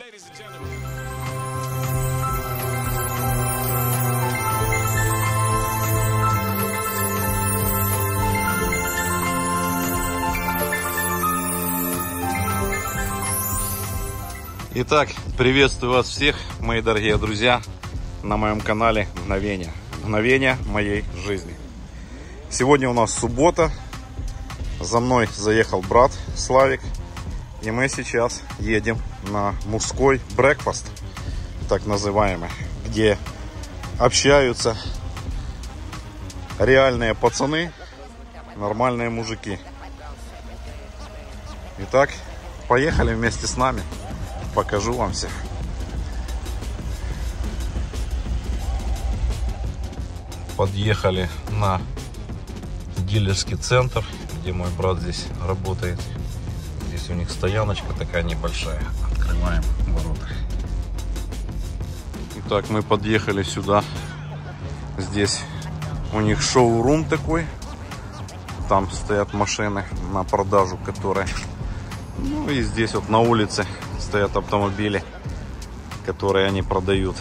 Итак, приветствую вас всех, мои дорогие друзья, на моем канале Мгновения. Мгновения моей жизни. Сегодня у нас суббота. За мной заехал брат Славик. И мы сейчас едем на мужской брекфаст, так называемый, где общаются реальные пацаны, нормальные мужики. Итак, поехали вместе с нами. Покажу вам всех. Подъехали на дилерский центр, где мой брат здесь работает. Здесь у них стояночка такая небольшая. Открываем ворота. Итак, мы подъехали сюда. Здесь у них шоурум такой. Там стоят машины на продажу, которые... Ну и здесь вот на улице стоят автомобили, которые они продают.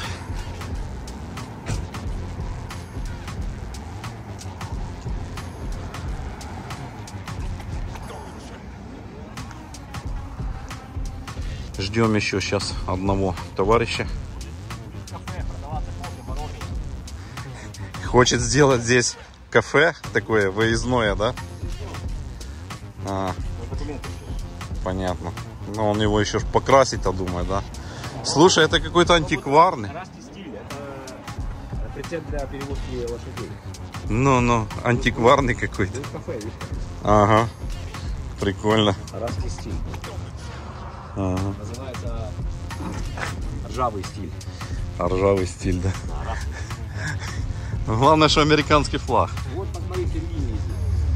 Ждем еще сейчас одного товарища. Хочет сделать здесь кафе такое выездное, да? Понятно. Но он его еще покрасить-то, думаю, да? Слушай, это какой-то антикварный. Арабский стиль. Это прицеп для перевозки лошадей. Ну, антикварный какой-то. Кафе, видишь? Ага. Прикольно. Арабский стиль. Ага. Называется ржавый стиль. Ржавый стиль, да. Главное, что американский флаг. Вот, посмотрите, линии здесь.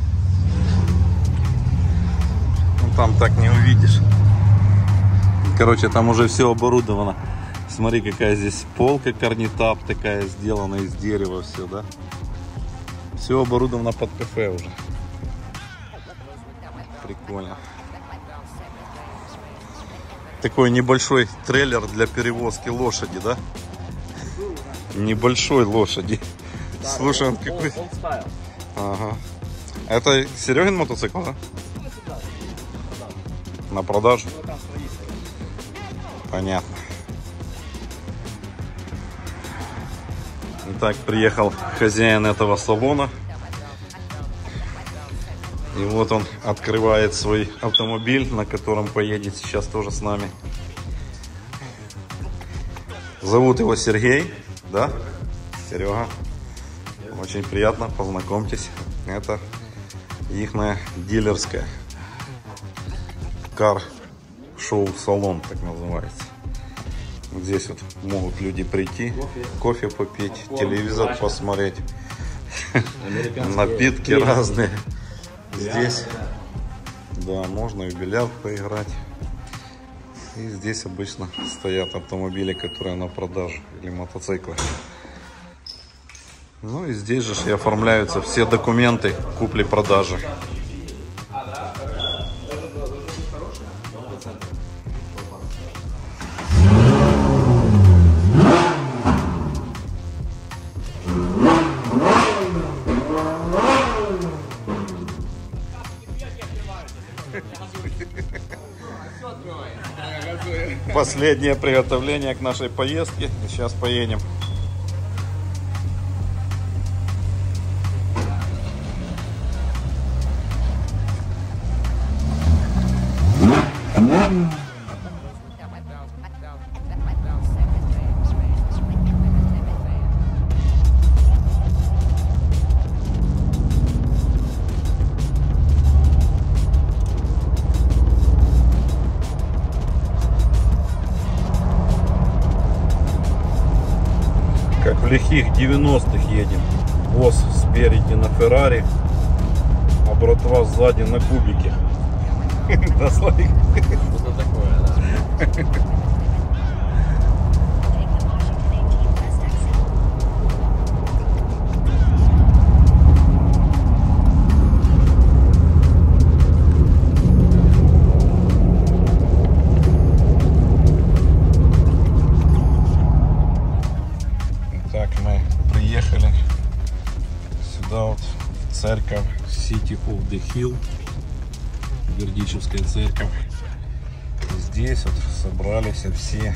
Ну, там так не увидишь. Короче, там уже все оборудовано. Смотри, какая здесь полка карнитап такая сделана из дерева, все, да? Все оборудовано под кафе уже. Прикольно. Такой небольшой трейлер для перевозки лошади, да? Небольшой лошади. Да, слушай, он какой... Ага. Это Серегин мотоцикл, да? На продажу? Понятно. Итак, приехал хозяин этого салона. И вот он открывает свой автомобиль, на котором поедет сейчас тоже с нами. Зовут его Сергей, да? Серега. Очень приятно, познакомьтесь. Это ихная дилерская кар-шоу-салон, так называется. Вот здесь вот могут люди прийти, кофе попить, телевизор посмотреть, напитки разные. Здесь, да, можно и в бильярд поиграть. И здесь обычно стоят автомобили, которые на продажу, или мотоциклы. Ну и здесь же и оформляются все документы купли-продажи. Последнее приготовление к нашей поездке. И сейчас поедем. Как в лихих 90-х едем. Босс спереди на Феррари, а братва сзади на кубике. Да, Славик? Что такое, да. City of the Hill, Бердичевская церковь. И здесь вот собрались все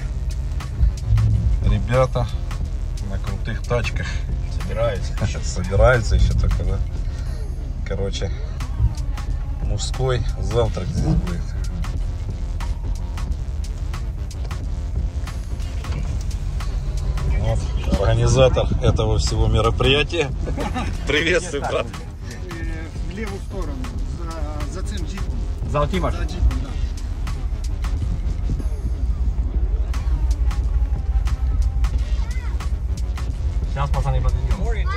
ребята на крутых тачках. Собираются еще только, да? Короче, мужской завтрак здесь будет. Вот, организатор этого всего мероприятия. Приветствую, брат. В левую сторону, за цим джипом. За Алтимаш. За джипом, да. Сейчас, пацаны, подведем.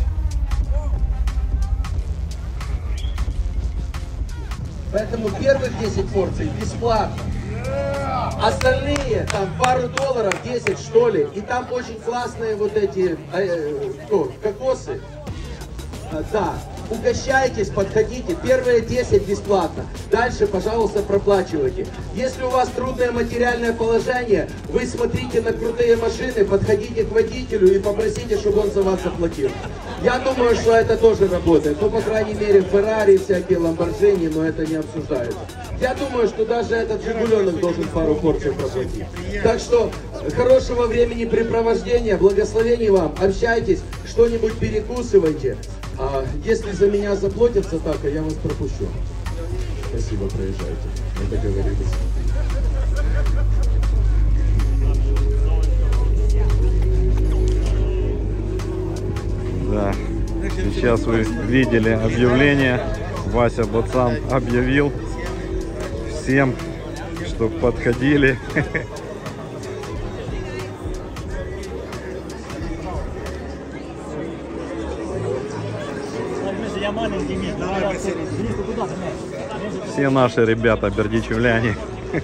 Поэтому первых 10 порций бесплатно. Остальные, там пару долларов, 10 что ли. И там очень классные вот эти кокосы. Да, угощайтесь, подходите. Первые 10 бесплатно. Дальше, пожалуйста, проплачивайте. Если у вас трудное материальное положение, вы смотрите на крутые машины, подходите к водителю и попросите, чтобы он за вас заплатил. Я думаю, что это тоже работает. Ну, по крайней мере, Феррари, всякие Ламборджини, но это не обсуждается. Я думаю, что даже этот Жигуленок должен пару порций проплатить. Так что, хорошего времени препровождения, благословений вам, общайтесь, что-нибудь перекусывайте. Если за меня заплатятся так, я вас пропущу. Спасибо, проезжайте. Мы договорились. Да. Сейчас вы видели объявление. Вася Бацан объявил всем, что подходили. Все наши ребята, бердичевляне.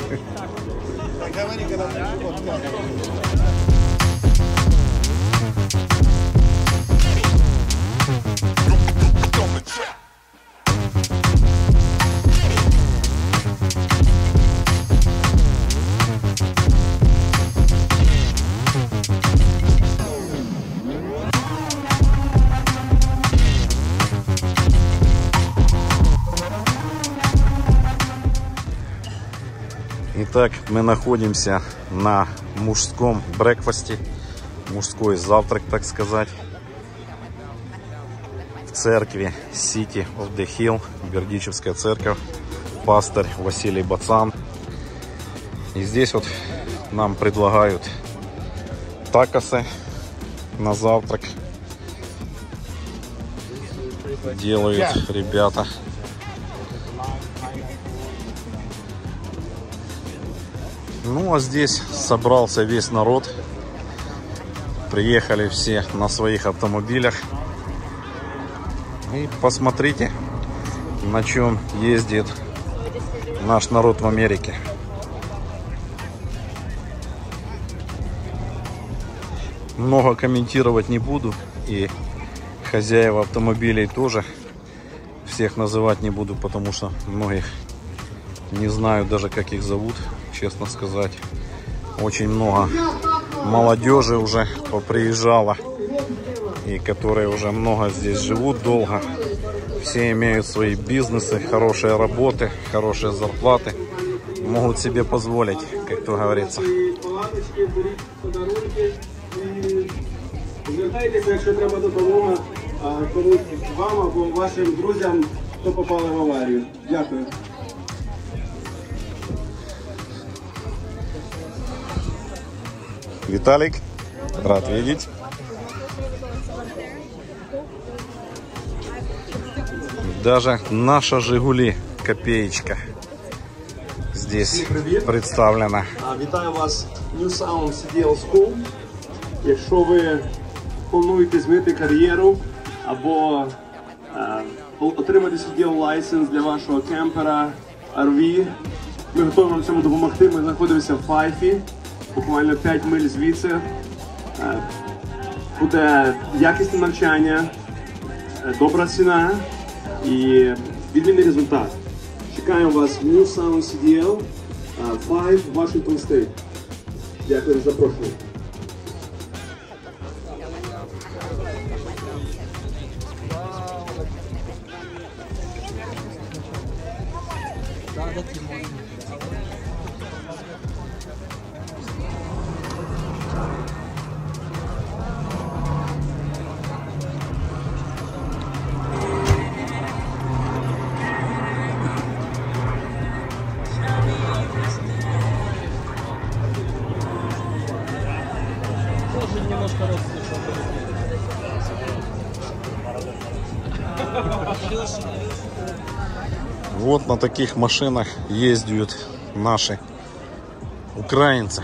Итак, мы находимся на мужском брекфасте, мужской завтрак, так сказать, в церкви City of the Hill, Бердичевская церковь, пастырь Василий Бацан. И здесь вот нам предлагают такосы на завтрак, делают ребята. Ну а здесь собрался весь народ. Приехали все на своих автомобилях. И посмотрите, на чем ездит наш народ в Америке. Много комментировать не буду. И хозяева автомобилей тоже. Всех называть не буду, потому что многих не знаю даже, как их зовут. Честно сказать, очень много молодежи уже поприезжало, и которые уже много здесь живут долго. Все имеют свои бизнесы, хорошие работы, хорошие зарплаты, могут себе позволить, как то говорится. Звертайтеся, якщо треба допомога комусь вам або вашим друзям, хто попали в аварію. Дякую. Виталик, рад видеть. Даже наша Жигули копеечка здесь представлена. Вітаю вас New Sound CDL School. Якщо ви плануєте змінити кар'єру або отримати CDL лайсенс для вашого кемпера, RV, ми готові вам цьому допомогти. Ми знаходимося в Файфі, буквально 5 миль звідси. Буде якісне навчання, добра ціна і відмінний результат. Чекаємо вас в New Sound CDL 5 Washington State. Дякую за запрошення. Вот на таких машинах ездят наши украинцы.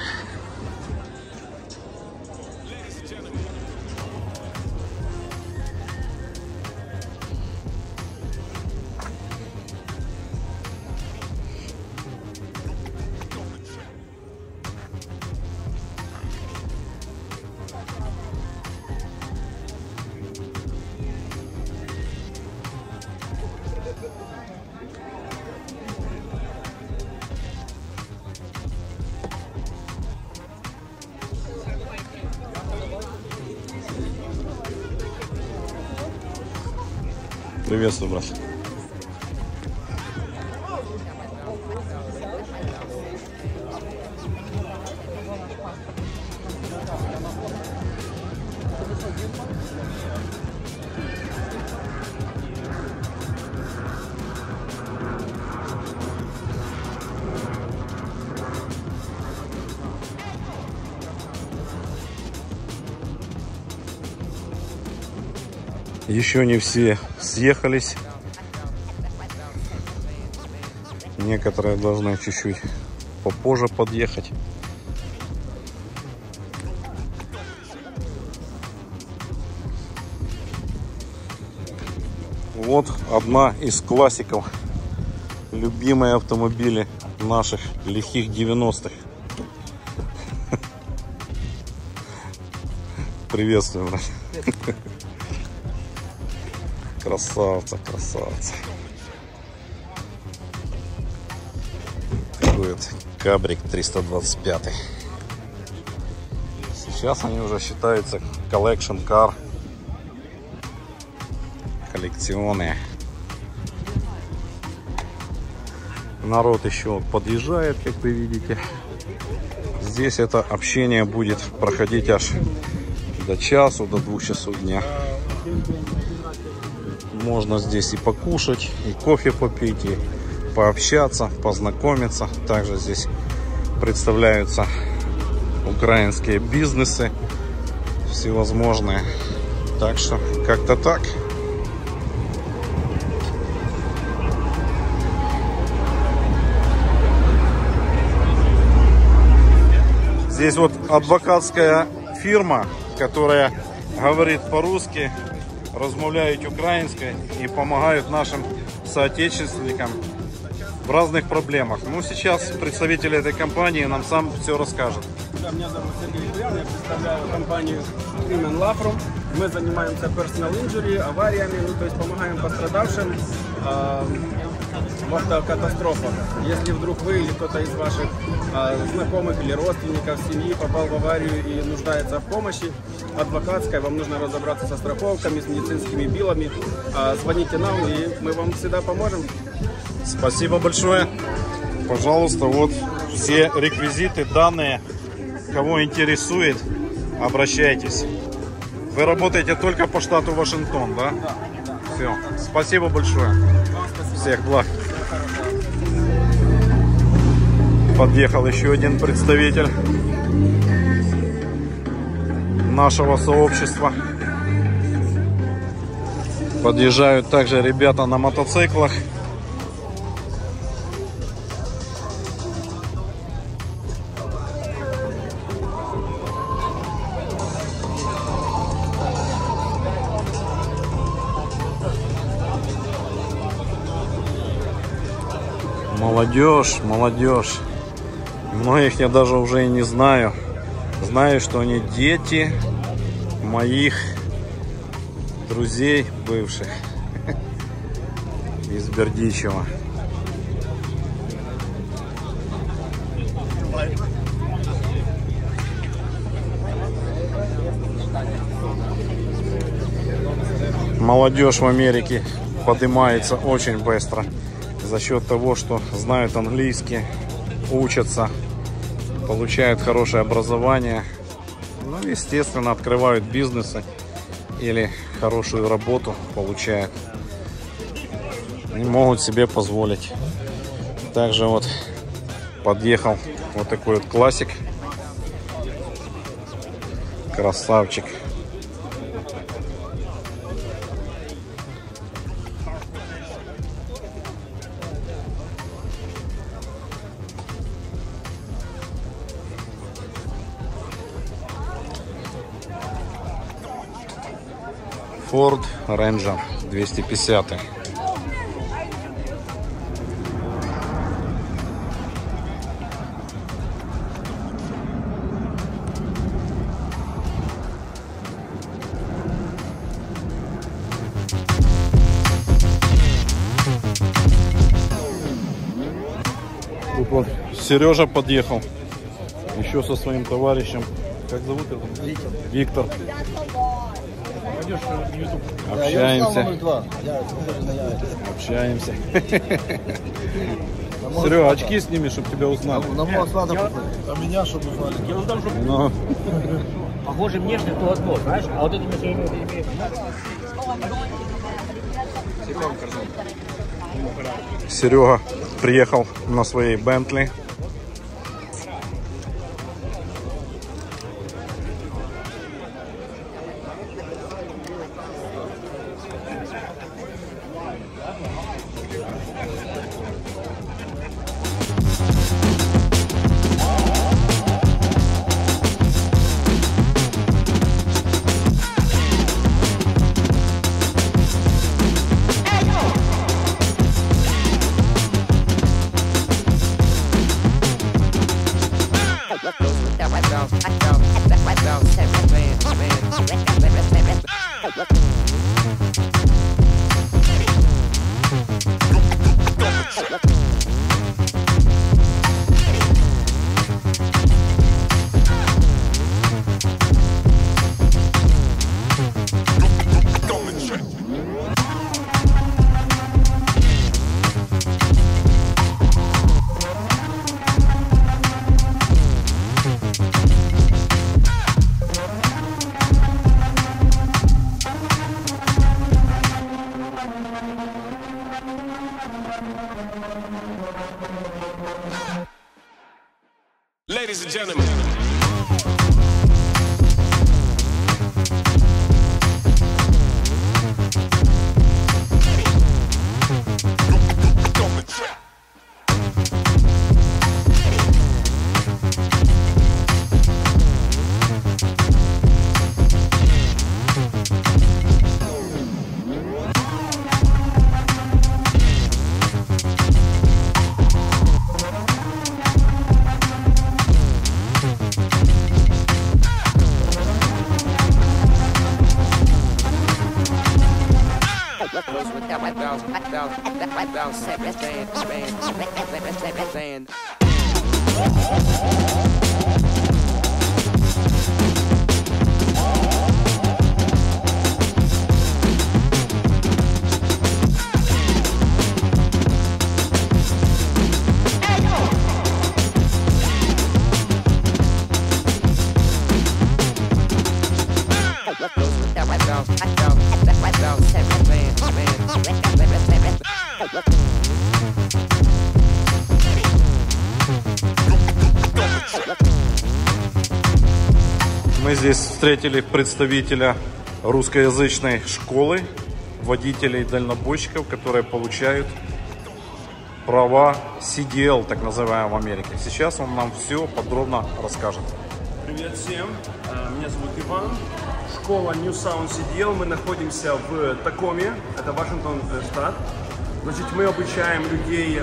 Приветствую, брат. Еще не все съехались. Некоторые должны чуть-чуть попозже подъехать. Вот одна из классиков. Любимые автомобили наших лихих 90-х. Приветствую, брат. Красавца, красавца. Будет Кабрик 325. Сейчас они уже считаются collection car. Коллекционные. Народ еще подъезжает, как вы видите. Здесь это общение будет проходить аж до часу, до 2 часов дня. Можно здесь и покушать, и кофе попить, и пообщаться, познакомиться. Также здесь представляются украинские бизнесы всевозможные. Так что как-то так. Здесь вот адвокатская фирма, которая говорит по-русски, размовляют украинской и помогают нашим соотечественникам в разных проблемах. Ну, сейчас представитель этой компании нам сам все расскажет. Да, меня зовут Сергей Ильян, я представляю компанию Crimen Lafrum. Мы занимаемся personal injury, авариями, ну, то есть помогаем пострадавшим в автокатастрофах. Если вдруг вы или кто-то из ваших знакомых или родственников, семьи попал в аварию и нуждается в помощи адвокатской, вам нужно разобраться со страховками, с медицинскими биллами, звоните нам, и мы вам всегда поможем. Спасибо большое. Пожалуйста, вот все реквизиты, данные. Кого интересует, обращайтесь. Вы работаете только по штату Вашингтон, да? Да. Все. Спасибо большое. Всех благ. Подъехал еще один представитель нашего сообщества. Подъезжают также ребята на мотоциклах. Молодежь, молодежь. Многих я даже уже и не знаю. Знаю, что они дети моих друзей бывших из Бердичева. Молодежь в Америке поднимается очень быстро. за счет того, что знают английский, учатся, получают хорошее образование, ну, естественно, открывают бизнесы или хорошую работу получают. И могут себе позволить. Также вот подъехал вот такой вот классик. Красавчик. Ford Ranger 250. Тут вот Сережа подъехал еще со своим товарищем. Как зовут его? Виктор. Общаемся. Общаемся. Серега, очки сними, чтобы тебя узнали. На мост надо походить, а меня чтобы узнали. Но... Похоже внешне, то одно, знаешь, а вот это мешение имеет. Серега приехал на своей Бентли. Ladies and gentlemen. Мы здесь встретили представителя русскоязычной школы водителей-дальнобойщиков, которые получают права CDL, так называемые в Америке. Сейчас он нам все подробно расскажет. Привет всем, меня зовут Иван, школа New Sound CDL, мы находимся в Такоме, это Вашингтон штат. Значит, мы обучаем людей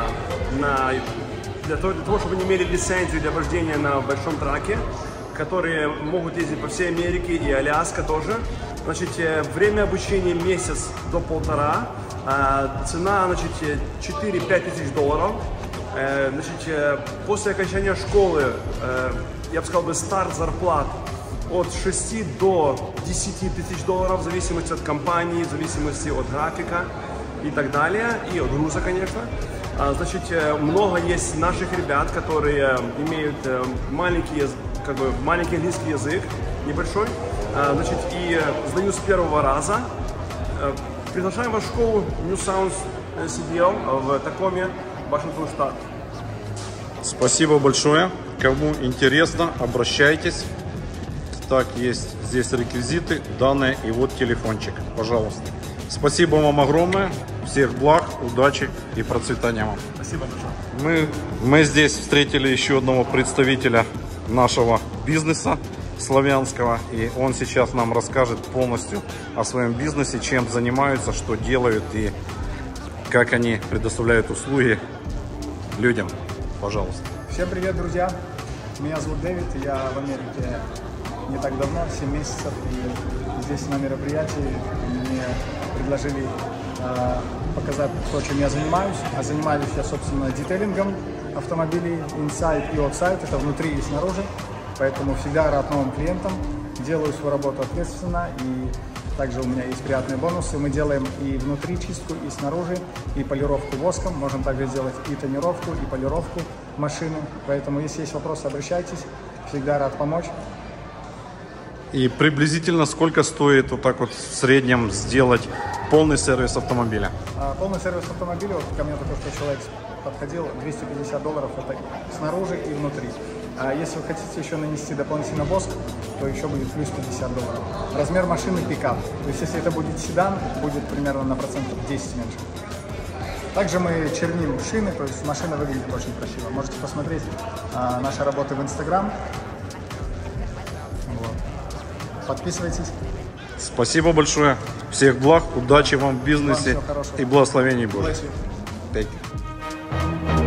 для того, чтобы они имели лицензию для вождения на большом траке, которые могут ездить по всей Америке и Аляска тоже. Значит, время обучения месяц до полтора, цена, значит, 4-5 тысяч долларов. Значит, после окончания школы, я бы сказал, старт зарплат от 6 до 10 тысяч долларов, в зависимости от компании, в зависимости от графика. и так далее, и от груза, конечно. Значит, много есть наших ребят, которые имеют маленький английский язык, небольшой, значит, и сдаю с первого раза. Приглашаем вас в школу New Sounds CDL в Такоме, Вашингтон, штат. Спасибо большое. Кому интересно, обращайтесь. Так, есть здесь реквизиты, данные и вот телефончик. Пожалуйста. Спасибо вам огромное. Всех благ, удачи и процветания вам. Спасибо большое. Мы здесь встретили еще одного представителя нашего бизнеса славянского. И он сейчас нам расскажет полностью о своем бизнесе, чем занимаются, что делают и как они предоставляют услуги людям. Пожалуйста. Всем привет, друзья! Меня зовут Дэвид, я в Америке не так давно, 7 месяцев. И здесь на мероприятии мне предложили показать то, чем я занимаюсь. А занимаюсь я, собственно, детейлингом автомобилей inside и outside, это внутри и снаружи. Поэтому всегда рад новым клиентам, делаю свою работу ответственно, и также у меня есть приятные бонусы. Мы делаем и внутри чистку, и снаружи, и полировку воском. Можем также сделать и тонировку, и полировку машины. Поэтому, если есть вопросы, обращайтесь. Всегда рад помочь. И приблизительно сколько стоит вот так вот в среднем сделать полный сервис автомобиля? Полный сервис автомобиля, вот ко мне только что человек подходил, $250, это снаружи и внутри. А если вы хотите еще нанести дополнительно воск, то еще будет плюс $50. Размер машины пикап. То есть если это будет седан, будет примерно на процентов 10 меньше. Также мы черним шины, то есть машина выглядит очень красиво. Можете посмотреть наши работы в Instagram. Вот. Подписывайтесь. Спасибо большое. Всех благ, удачи вам в бизнесе Вам всего хорошего. и благословений Божьих. Bless you. Take care.